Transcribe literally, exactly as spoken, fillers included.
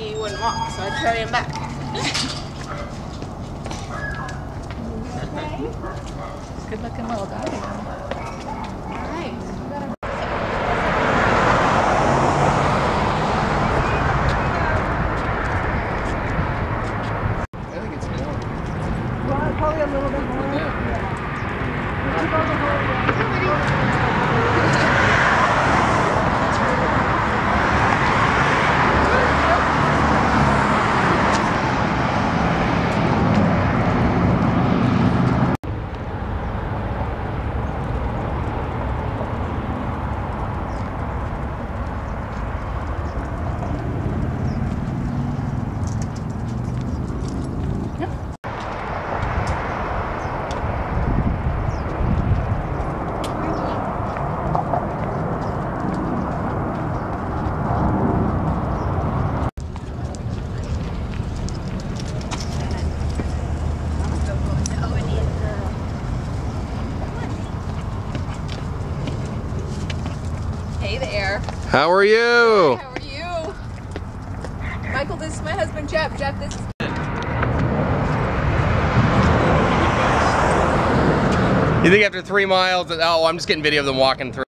he wouldn't walk, so I carry him back. Good looking little dog. Alright. I think it's more. Well, probably a little bit more. Yeah. Hey there. How are you? How are you? Michael, this is my husband Jeff. Jeff, this is... You think after three miles, oh, I'm just getting video of them walking through.